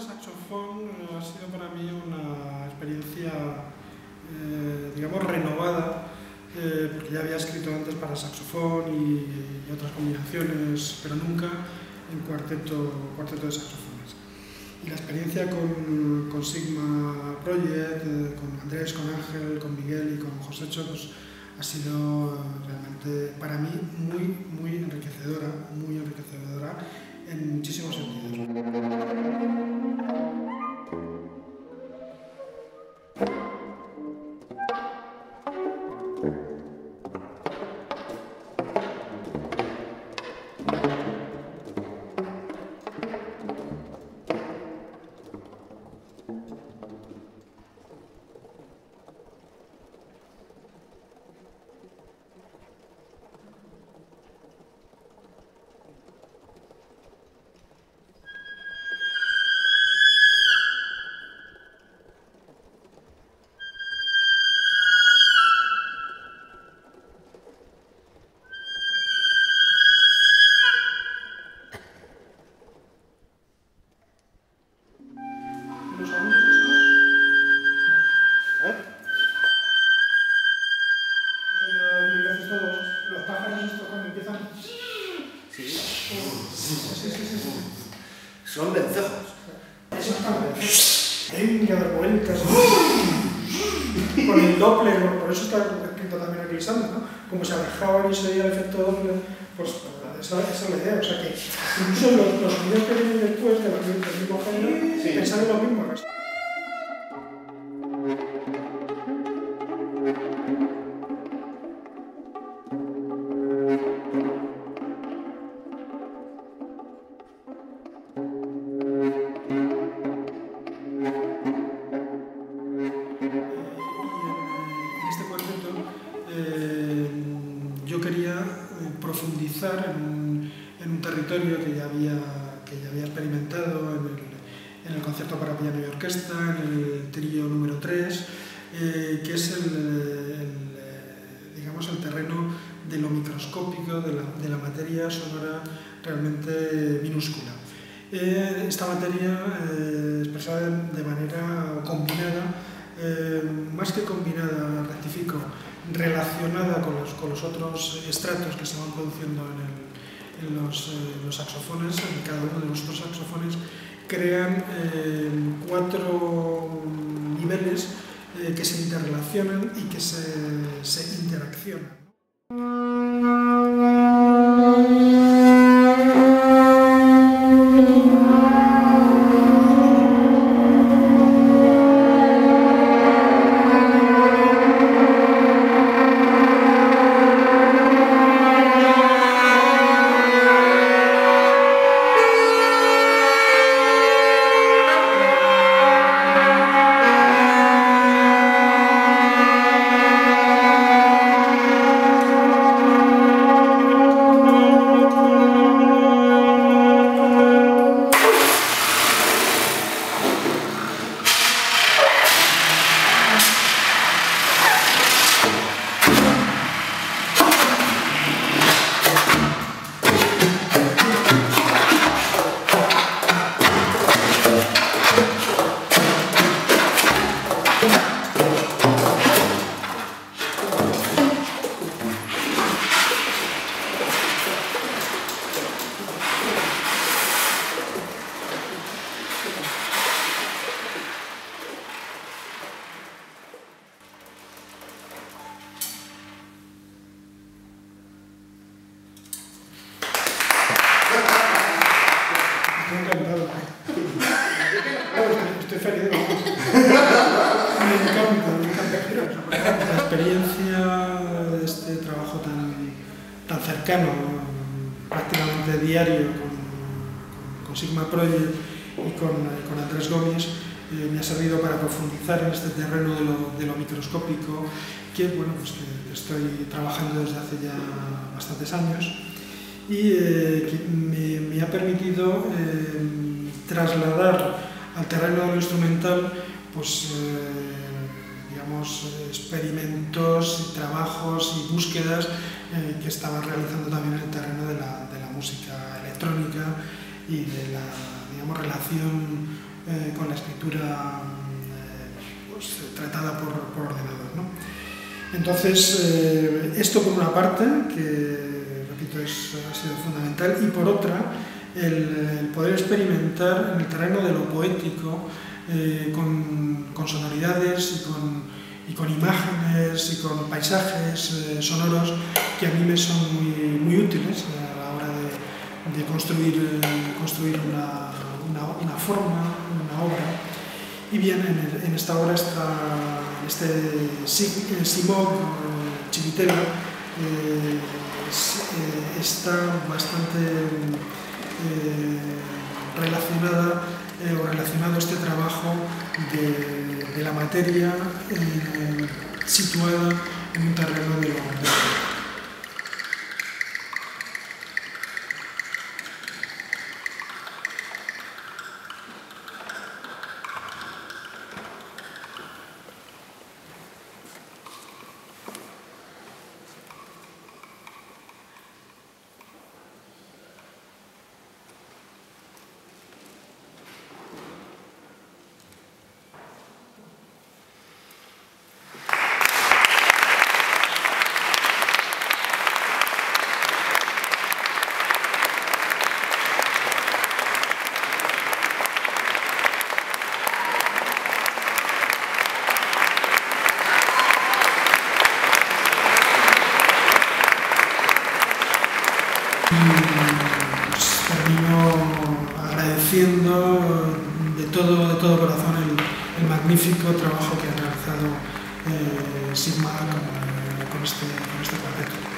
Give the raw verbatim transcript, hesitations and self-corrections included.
saxofón ha sido para mí una experiencia, eh, digamos, renovada, eh, porque ya había escrito antes para saxofón y, y otras combinaciones, pero nunca en cuarteto, cuarteto de saxofones. Y la experiencia con, con Sigma Project, eh, con Andrés, con Ángel, con Miguel y con Josécho, pues, ha sido realmente para mí muy, muy enriquecedora, muy enriquecedora en muchísimos sentidos. ¿Los sonidos estos? ¿Eh? Los todos, los pájaros estos cuando empiezan... Sí. Sí, sí, sí, sí. Son vencejos. Exactamente. Venga, de vueltas. Con el Doppler, por eso está escrito también aquí Lisandro, ¿no? Como se alejaban y se veía el efecto Doppler, pues esa, esa es la idea. O sea que incluso los, los sonidos que vienen después de la, del mismo género, sí, pensan en lo mismo. Eh, yo quería profundizar en un, en un territorio que ya había, que ya había experimentado en el, en el concierto para piano y orquesta, en el trío número tres, eh, que es el, el, digamos, el terreno de lo microscópico, de la, de la materia sonora realmente minúscula. Eh, esta materia eh, expresada de manera combinada, eh, más que combinada, rectifico, relacionada con los, con los otros estratos que se van produciendo en, el, en los, eh, los saxofones, en cada uno de los otros saxofones, crean eh, cuatro niveles eh, que se interrelacionan y que se, se interaccionan. Encantado. Estoy feliz. Me encanta, me encanta. La experiencia de este trabajo tan, tan cercano, prácticamente diario, con, con Sigma Project y con, con Andrés Gómez, eh, me ha servido para profundizar en este terreno de lo, de lo microscópico, que, bueno, pues que estoy trabajando desde hace ya bastantes años. Y eh, que me, me ha permitido eh, trasladar al terreno de lo instrumental, pues, eh, digamos, experimentos, trabajos y búsquedas eh, que estaba realizando también en el terreno de la, de la música electrónica y de la, digamos, relación eh, partitura eh, pues, tratada por, por ordenador, ¿no? Entonces, eh, esto por una parte, que repito es, ha sido fundamental, y por otra, el, el poder experimentar en el terreno de lo poético eh, con, con sonoridades y con, y con imágenes y con paisajes eh, sonoros que a mí me son muy, muy útiles a la hora de, de construir, eh, construir una, una, una forma, una obra. Y bien, en, el, en esta obra está este Simón Chivitella, eh, está bastante eh, relacionada eh, o relacionado este trabajo de, de la materia eh, situada en un terreno de lo, de lo Pues termino agradeciendo de todo, de todo corazón el, el magnífico trabajo que ha realizado eh, Sigma con, con, este, con este cuarteto.